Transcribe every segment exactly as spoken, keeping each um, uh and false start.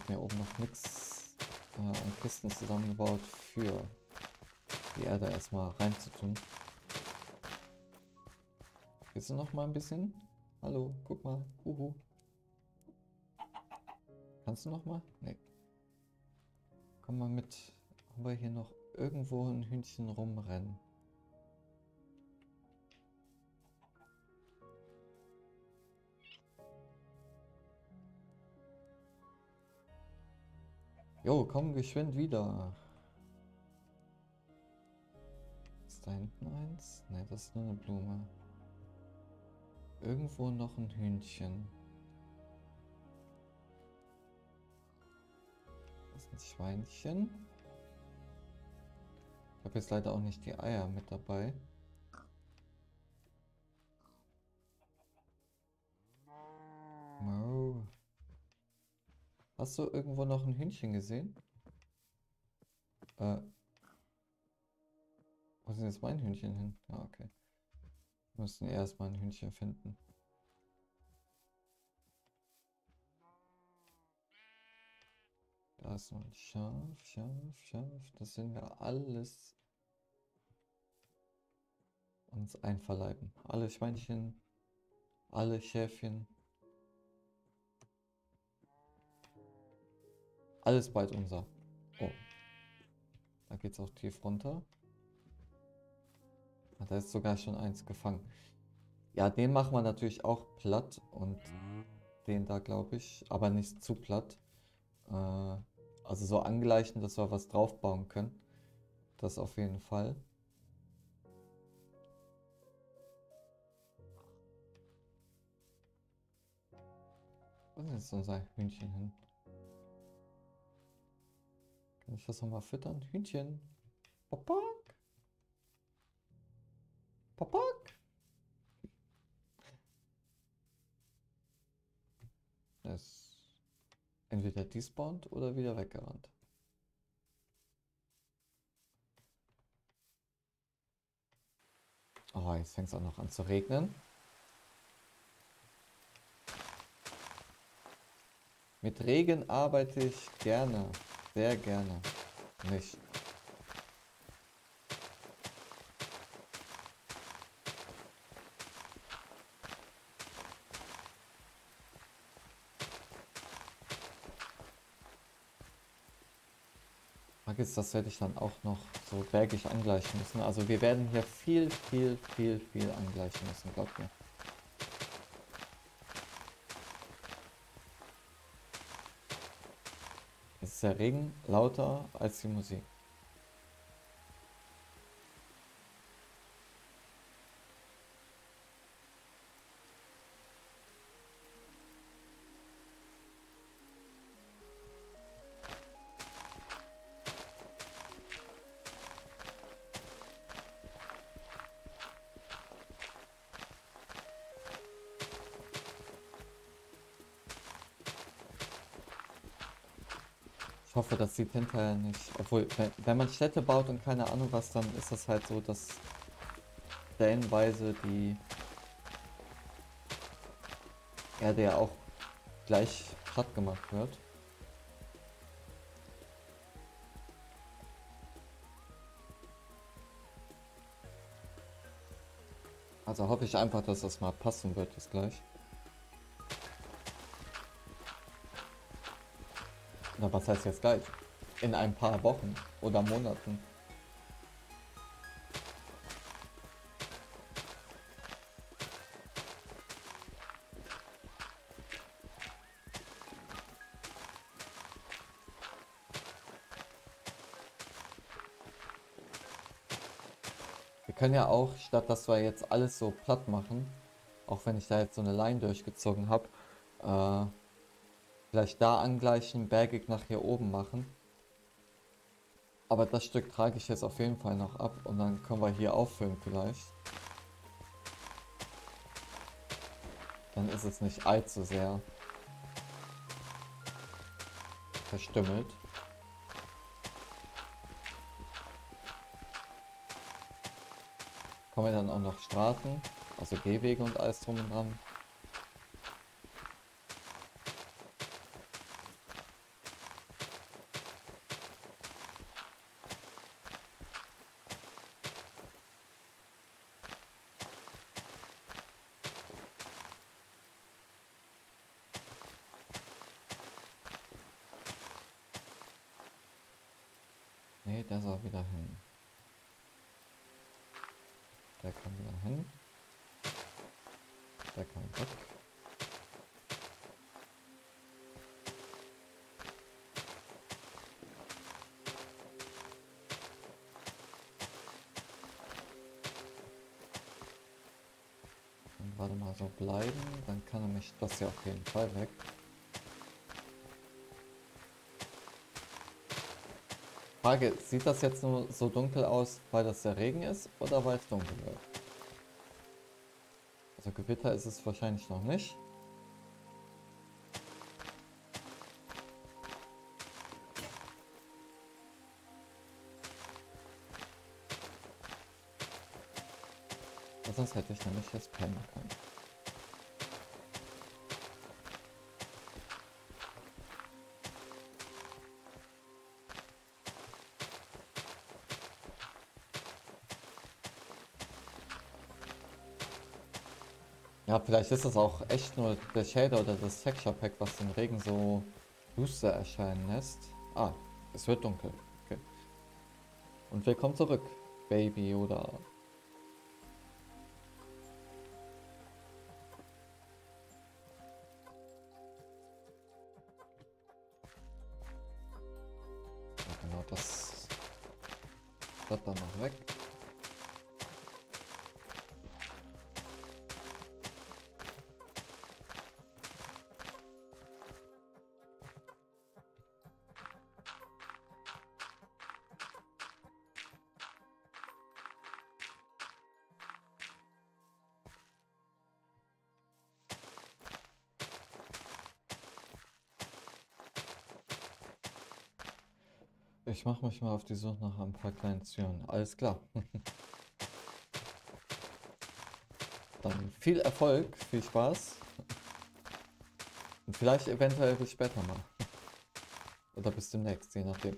mir oben noch nichts äh, an Kisten zusammengebaut für die Erde erstmal reinzutun. Willst du noch mal ein bisschen? Hallo, guck mal. Uhu. Kannst du noch mal? Nee. Komm mal mit. Haben wir hier noch irgendwo ein Hühnchen rumrennen? Jo, komm geschwind wieder. Ist da hinten eins? Ne, das ist nur eine Blume. Irgendwo noch ein Hühnchen. Das ist ein Schweinchen. Ich habe jetzt leider auch nicht die Eier mit dabei. Mo. Hast du irgendwo noch ein Hühnchen gesehen? Äh, wo ist denn jetzt mein Hühnchen hin? Ah, okay. Wir müssen erstmal ein Hühnchen finden. Da ist noch ein Schaf, Schaf, Schaf. Das sind wir alles uns einverleiben. Alle Schweinchen, alle Schäfchen. Alles bald unser. Oh. Da geht's auch tief runter. Ah, da ist sogar schon eins gefangen. Ja, den machen wir natürlich auch platt und den da glaube ich, aber nicht zu platt. Äh, also so angleichen, dass wir was draufbauen können. Das auf jeden Fall. Wo ist jetzt unser Hühnchen hin? Kann ich das nochmal füttern? Hühnchen. Papak. Papak. Das ist entweder despawned oder wieder weggerannt. Oh, jetzt fängt es auch noch an zu regnen. Mit Regen arbeite ich gerne. Sehr gerne. Nicht. Ist, das werde ich dann auch noch so bergig angleichen müssen. Also wir werden hier viel, viel, viel, viel angleichen müssen, glaubt mir. Jetzt ist der Regen lauter als die Musik. Ich hoffe, das sieht hinterher nicht. Obwohl, wenn, wenn man Städte baut und keine Ahnung was, dann ist das halt so, dass stellenweise die Erde ja auch gleich platt gemacht wird. Also hoffe ich einfach, dass das mal passen wird jetzt gleich. Na, was heißt jetzt gleich? In ein paar Wochen oder Monaten. Wir können ja auch, statt dass wir jetzt alles so platt machen, auch wenn ich da jetzt so eine Line durchgezogen habe, äh, vielleicht da angleichen, bergig nach hier oben machen. Aber das Stück trage ich jetzt auf jeden Fall noch ab und dann können wir hier auffüllen vielleicht. Dann ist es nicht allzu sehr verstümmelt. Kommen wir dann auch noch Straßen, also Gehwege und alles drum und dran. Okay, der soll wieder hin. Der kann wieder hin. Der kann weg. Und warte mal, so bleiben. Dann kann nämlich das ja auf jeden Fall weg. Frage, sieht das jetzt nur so dunkel aus, weil das der Regen ist oder weil es dunkel wird? Also Gewitter ist es wahrscheinlich noch nicht. Aber sonst hätte ich nämlich jetzt pennen können. Ja, vielleicht ist das auch echt nur der Shader oder das Texture Pack, was den Regen so düster erscheinen lässt. Ah, es wird dunkel. Okay. Und willkommen zurück, Baby Yoda. Ja, genau, das wird dann noch weg. Ich mache mich mal auf die Suche nach ein paar kleinen Türen. Alles klar. Dann viel Erfolg, viel Spaß. Und vielleicht eventuell bis später mal. Oder bis demnächst, je nachdem.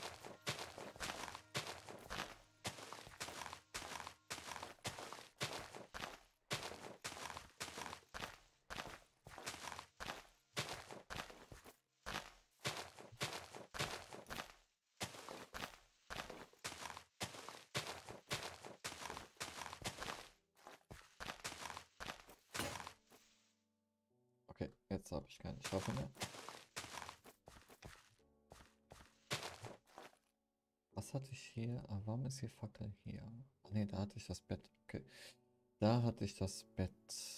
Okay, jetzt habe ich keine Schaufel mehr. Was hatte ich hier? Ah, warum ist die Fackel hier? Ah, ne, da hatte ich das Bett. Okay. Da hatte ich das Bett.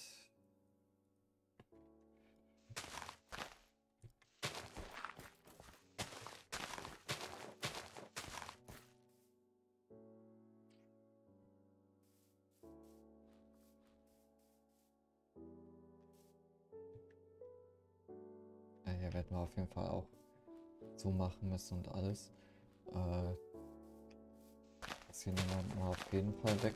Ja, hier werden wir auf jeden Fall auch so machen müssen und alles. Äh, das hier nehmen wir mal auf jeden Fall weg.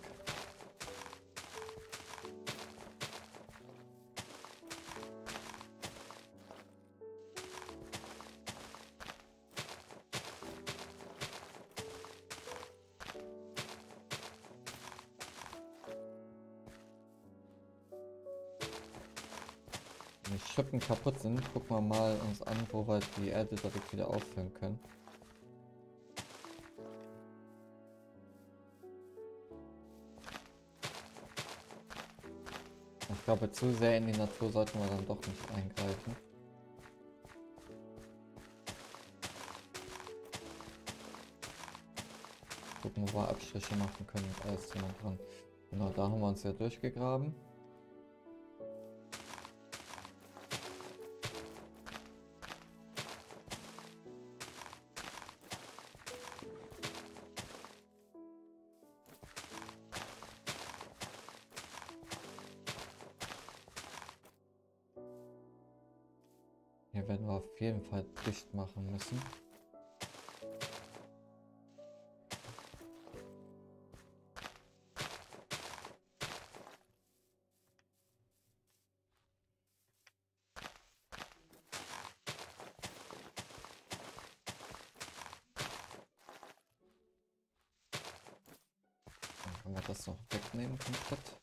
Wenn die Schippen kaputt sind, gucken wir mal uns an, wo wir die Erde direkt wieder auffüllen können. Ich glaube, zu sehr in die Natur sollten wir dann doch nicht eingreifen. Gucken, wo wir Abstriche machen können und alles drum und dran. Genau, da haben wir uns ja durchgegraben. Hier werden wir auf jeden Fall dicht machen müssen. Dann können wir das noch wegnehmen komplett.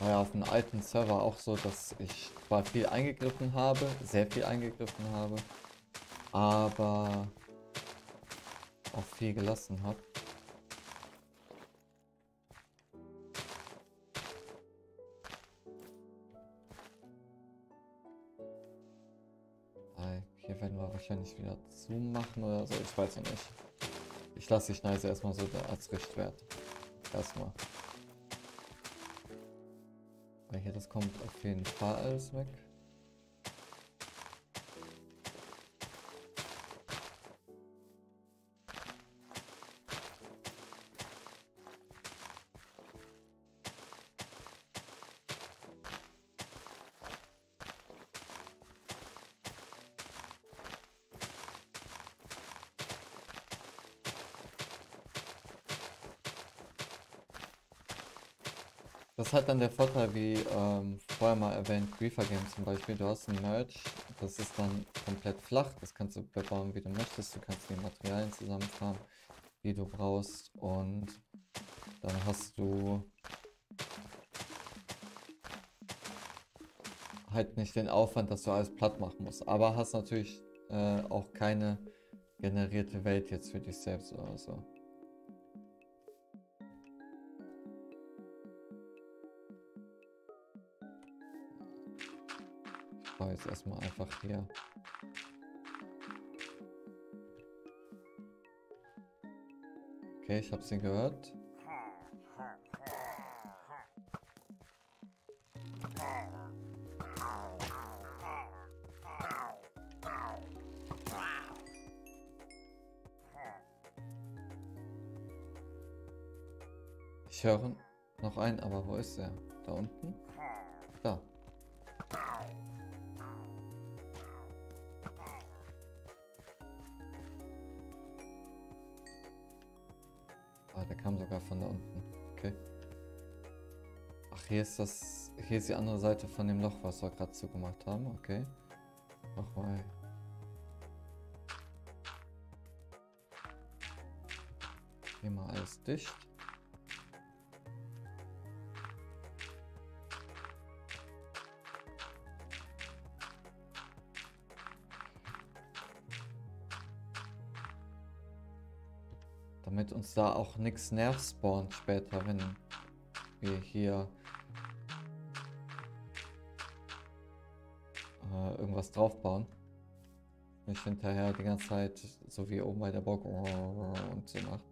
war ja auf dem alten Server auch so, dass ich zwar viel eingegriffen habe, sehr viel eingegriffen habe, aber auch viel gelassen habe. Hier werden wir wahrscheinlich wieder zumachen oder so, ich weiß noch nicht. Ich lasse die Schneise erstmal so als Richtwert. Erstmal. Weil hier, das kommt auf jeden Fall alles weg. Das hat dann der Vorteil, wie ähm, vorher mal erwähnt, Griefer Games zum Beispiel. Du hast ein Merch, das ist dann komplett flach. Das kannst du bebauen, wie du möchtest. Du kannst die Materialien zusammenfahren, die du brauchst. Und dann hast du halt nicht den Aufwand, dass du alles platt machen musst. Aber hast natürlich äh, auch keine generierte Welt jetzt für dich selbst oder so. Ich baue jetzt erstmal einfach hier. Okay, ich habe sie gehört. Ich höre noch einen, aber wo ist er? Da unten? Da. Ah, der kam sogar von da unten. Okay. Ach, hier ist das. Hier ist die andere Seite von dem Loch, was wir gerade zugemacht haben. Okay. Nochmal. Hier mal alles dicht. Damit uns da auch nichts nervt spawnt später, wenn wir hier äh, irgendwas draufbauen. Nicht hinterher die ganze Zeit, so wie oben bei der Burg und so macht.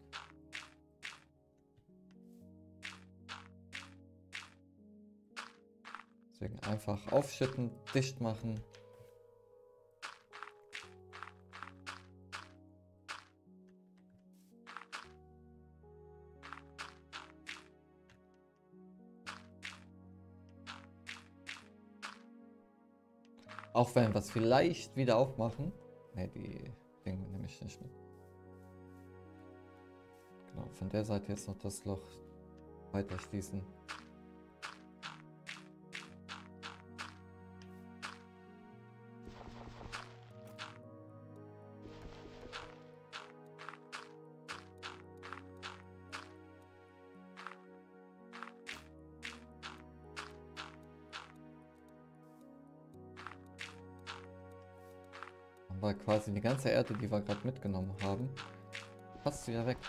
Deswegen einfach aufschütten, dicht machen. Auch wenn wir es vielleicht wieder aufmachen. Ne, die Dinge nehme ich nicht mit. Genau, von der Seite jetzt noch das Loch weiter schließen. War quasi die ganze Erde, die wir gerade mitgenommen haben, fast wieder weg.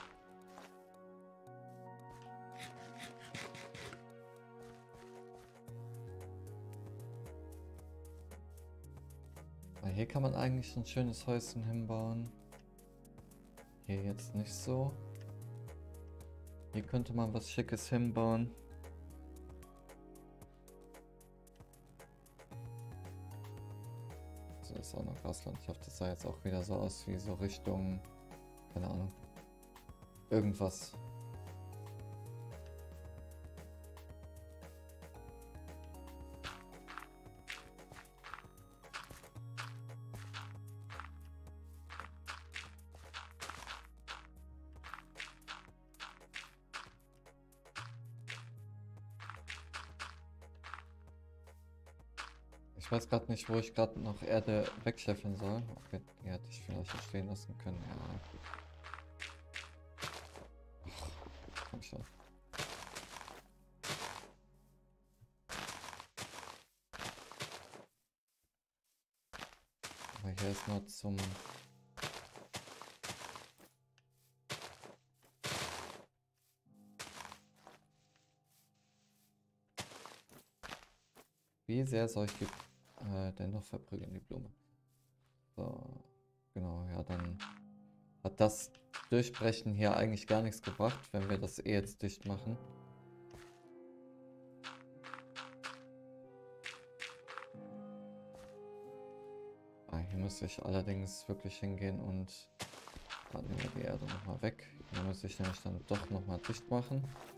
Weil hier kann man eigentlich ein schönes Häuschen hinbauen. Hier jetzt nicht so. Hier könnte man was Schickes hinbauen. So ist auch noch Grasland. Ich hoffe, das sah jetzt auch wieder so aus wie so Richtung, keine Ahnung, irgendwas. Ich weiß gerade nicht, wo ich gerade noch Erde wegscheffeln soll. Okay, die hätte ich vielleicht auch stehen lassen können. Ja, gut. Ach, komm schon. Aber hier ist nur zum... Wie sehr soll ich die äh, dennoch verprügeln, die Blume? So, genau, ja, dann hat das Durchbrechen hier eigentlich gar nichts gebracht, wenn wir das eh jetzt dicht machen. Ah, hier müsste ich allerdings wirklich hingehen und... Dann nehmen wir die Erde nochmal weg. Hier muss ich nämlich dann doch nochmal dicht machen.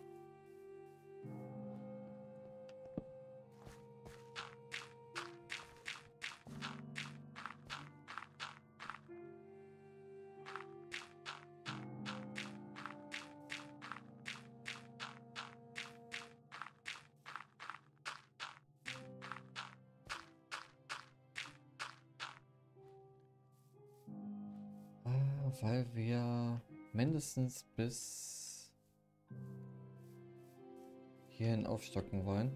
Ah, weil wir mindestens bis hierhin aufstocken wollen.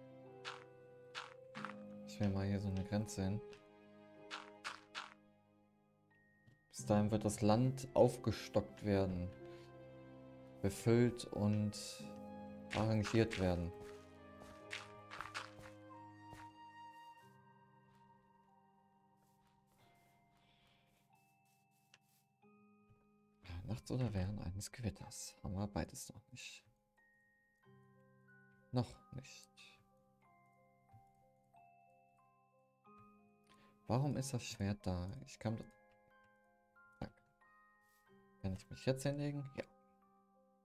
Ich will mal hier so eine Grenze hin. Bis dahin wird das Land aufgestockt werden, befüllt und arrangiert werden. Nachts oder während eines Gewitters. Haben wir beides noch nicht. Noch nicht. Warum ist das Schwert da? Ich kann... Kann ich mich jetzt hinlegen? Ja.